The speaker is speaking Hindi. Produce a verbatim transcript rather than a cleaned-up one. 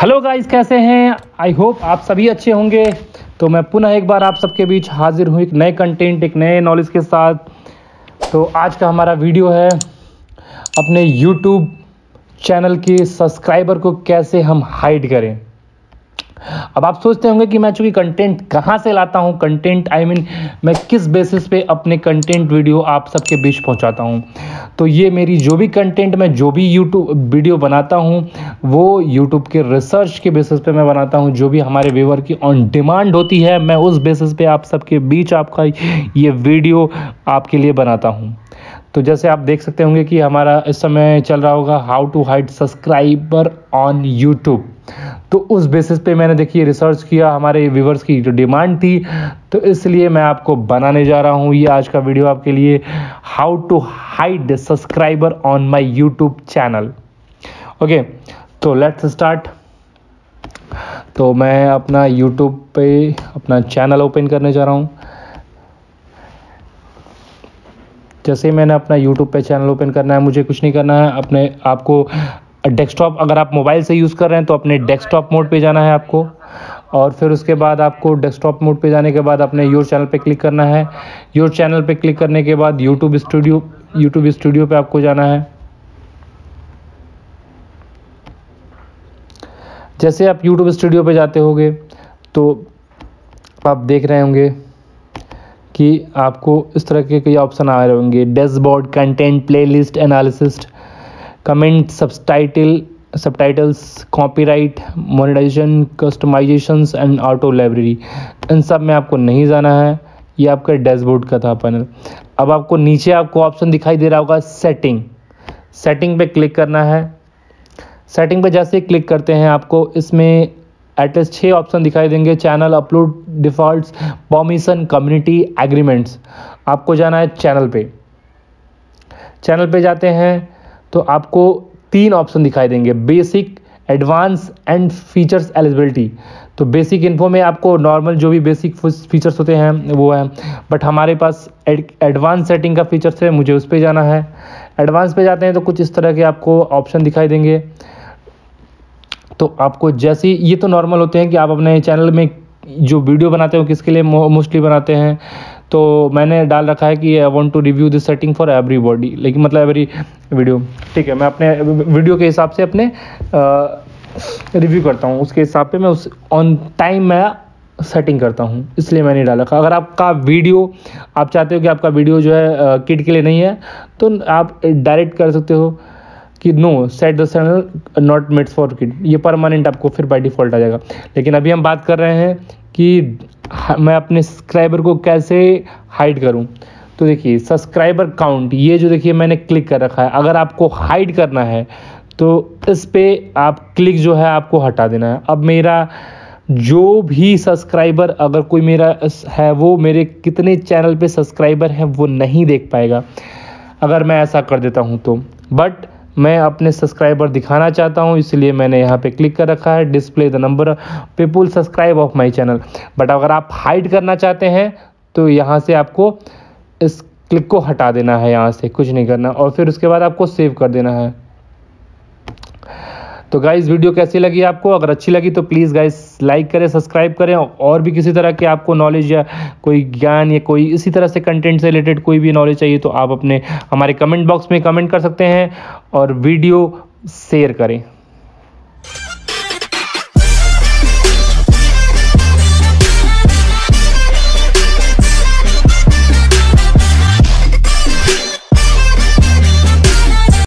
हेलो गाइस, कैसे हैं? आई होप आप सभी अच्छे होंगे। तो मैं पुनः एक बार आप सबके बीच हाजिर हूँ एक नए कंटेंट, एक नए नॉलेज के साथ। तो आज का हमारा वीडियो है अपने यूट्यूब चैनल के सब्सक्राइबर को कैसे हम हाइड करें। अब आप सोचते होंगे कि मैं चूँकि कंटेंट कहाँ से लाता हूँ, कंटेंट आई मीन मैं किस बेसिस पे अपने कंटेंट वीडियो आप सबके बीच पहुँचाता हूँ। तो ये मेरी जो भी कंटेंट मैं जो भी यूट्यूब वीडियो बनाता हूँ वो यूट्यूब के रिसर्च के बेसिस पे मैं बनाता हूँ। जो भी हमारे व्यूअर की ऑन डिमांड होती है मैं उस बेसिस पे आप सबके बीच आपका ये वीडियो आपके लिए बनाता हूँ। तो जैसे आप देख सकते होंगे कि हमारा इस समय चल रहा होगा how to hide subscriber on YouTube. तो उस बेसिस पे मैंने देखिए रिसर्च किया, हमारे व्यूवर्स की जो डिमांड थी, तो इसलिए मैं आपको बनाने जा रहा हूँ ये आज का वीडियो आपके लिए, how to hide subscriber on my YouTube channel. Okay, तो लेट्स स्टार्ट। तो मैं अपना यूट्यूब पे अपना चैनल ओपन करने जा रहा हूँ। जैसे ही मैंने अपना यूट्यूब पे चैनल ओपन करना है, मुझे कुछ नहीं करना है, अपने आपको डेस्कटॉप, अगर आप मोबाइल से यूज़ कर रहे हैं तो अपने डेस्कटॉप मोड पे जाना है आपको, और फिर उसके बाद आपको डेस्कटॉप मोड पे जाने के बाद अपने योर चैनल पे क्लिक करना है। योर चैनल पे क्लिक करने के बाद यूट्यूब स्टूडियो यूट्यूब स्टूडियो पे आपको जाना है। जैसे आप यूट्यूब स्टूडियो पे जाते होंगे तो आप देख रहे होंगे कि आपको इस तरह के कई ऑप्शन आ रहे होंगे, dashboard, content, playlist, analysis, comment, subtitle subtitles, copyright, monetisation, customisations and auto library. इन सब में आपको नहीं जाना है, ये आपका डैशबोर्ड का था पैनल। अब आपको नीचे आपको ऑप्शन दिखाई दे रहा होगा सेटिंग। सेटिंग पे क्लिक करना है। सेटिंग पे जैसे क्लिक करते हैं आपको इसमें एटलीस्ट छः ऑप्शन दिखाई देंगे, channel, upload, defaults, permission, community, agreements. आपको जाना है चैनल पे। चैनल पे जाते हैं तो आपको तीन ऑप्शन दिखाई देंगे, basic, advance and features eligibility. तो बेसिक इन्फो में आपको नॉर्मल जो भी बेसिक फीचर्स होते हैं वो है, बट हमारे पास एडवांस सेटिंग का फीचर्स है, मुझे उस पर जाना है। एडवांस पे जाते हैं तो कुछ इस तरह के आपको ऑप्शन दिखाई देंगे। तो आपको जैसे ये तो नॉर्मल होते हैं कि आप अपने चैनल में जो वीडियो बनाते हो किसके लिए मोस्टली बनाते हैं, तो मैंने डाल रखा है कि I want to review this setting for everybody, लेकिन मतलब एवरी वीडियो। ठीक है, मैं अपने वीडियो के हिसाब से अपने रिव्यू करता हूँ, उसके हिसाब पे मैं उस ऑन टाइम मैं सेटिंग करता हूँ, इसलिए मैंने डाल रखा। अगर आपका वीडियो आप चाहते हो कि आपका वीडियो जो है किड के लिए नहीं है तो आप डायरेक्ट कर सकते हो कि no set the channel not made for kid, ये परमानेंट आपको फिर बाय डिफ़ॉल्ट आ जाएगा। लेकिन अभी हम बात कर रहे हैं कि मैं अपने सब्सक्राइबर को कैसे हाइड करूं। तो देखिए सब्सक्राइबर काउंट, ये जो देखिए मैंने क्लिक कर रखा है। अगर आपको हाइड करना है तो इस पे आप क्लिक जो है आपको हटा देना है। अब मेरा जो भी सब्सक्राइबर, अगर कोई मेरा है, वो मेरे कितने चैनल पे सब्सक्राइबर हैं वो नहीं देख पाएगा अगर मैं ऐसा कर देता हूँ तो। बट मैं अपने सब्सक्राइबर दिखाना चाहता हूं, इसलिए मैंने यहाँ पे क्लिक कर रखा है, display the number people subscribe of my channel. But अगर आप हाइड करना चाहते हैं तो यहाँ से आपको इस क्लिक को हटा देना है, यहाँ से कुछ नहीं करना, और फिर उसके बाद आपको सेव कर देना है। तो गाइस वीडियो कैसी लगी आपको? अगर अच्छी लगी तो प्लीज़ गाइस लाइक करें, सब्सक्राइब करें। और भी किसी तरह के आपको नॉलेज या कोई ज्ञान या कोई इसी तरह से कंटेंट से रिलेटेड कोई भी नॉलेज चाहिए तो आप अपने हमारे कमेंट बॉक्स में कमेंट कर सकते हैं और वीडियो शेयर करें।